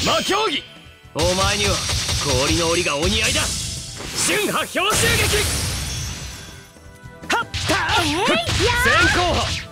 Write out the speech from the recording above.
魔競技。お前には氷の檻がお似合いだ。春波氷襲撃。はっはっ先行波